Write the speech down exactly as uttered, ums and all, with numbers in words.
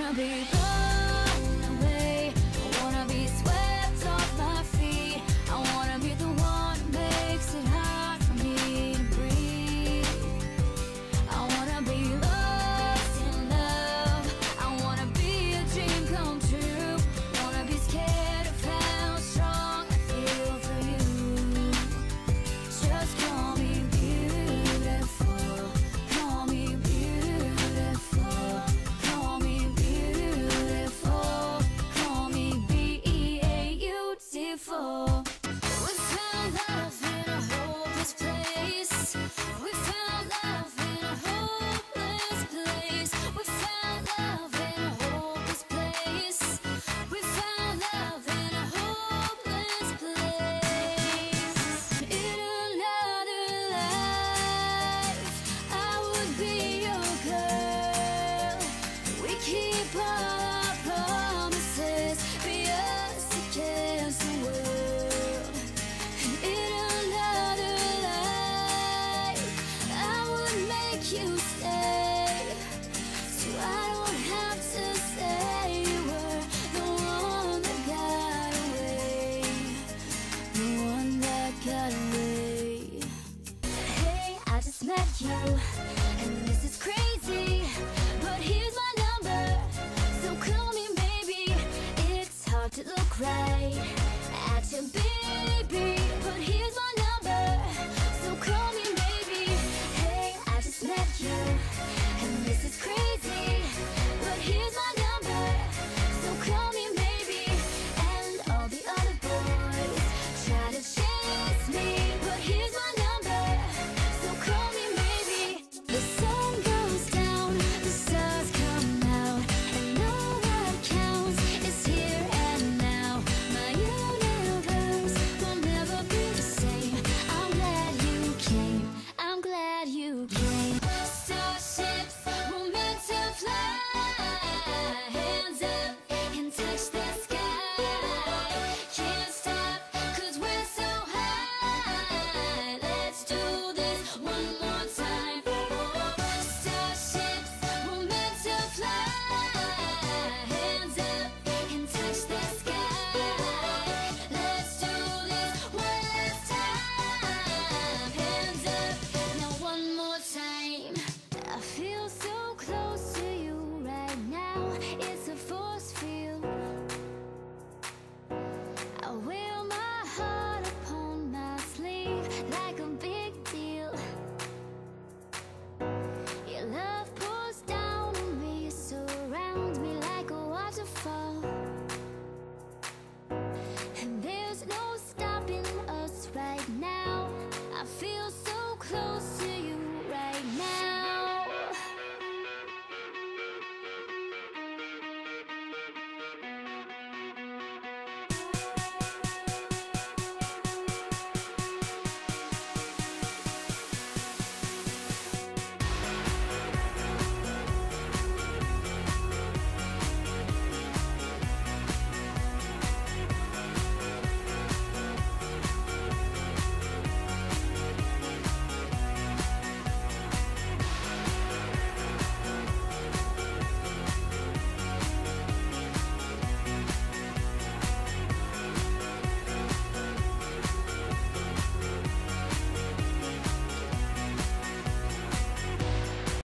wanna be blown away. I wanna be swept off my feet. I wanna be the one who makes it hard for me to breathe. I wanna be lost in love. I wanna be a dream come true. Wanna be scared of how strong I feel for you. Just call me beautiful. Call me beautiful. Call me beautiful. Call me B E A-U-T-iful. We found love in a hopeless place. We found love in a hopeless place. We found love in a hopeless place. We found love in a hopeless place. In another life, I would be your girl. We keep all our promises, be us against the world. In another life, I would make you stay, so I don't have to say you were the one that got away, the one that got away. Hey, I just met you, and this is crazy, but here's my number, so call me baby. It's hard to look right at you, baby, but here's my number, so call me baby. Hey, I just met you, and this is crazy, but here's my number, so call me baby. And all the other boys try to chase me, but here's my number, so call me maybe. The sun goes down, the stars come out, and all that counts is here and now. My universe will never be the same. I'm glad you came, I'm glad you came. Starships were meant to fly, hands up and touch the sky. Can't stop, cause we're so high. Let's do this one more time. Starships were meant to fly, hands up and touch the sky. Let's do this one last time. Hands up, now one more time. I feel so close to you right now. It's a force field. I will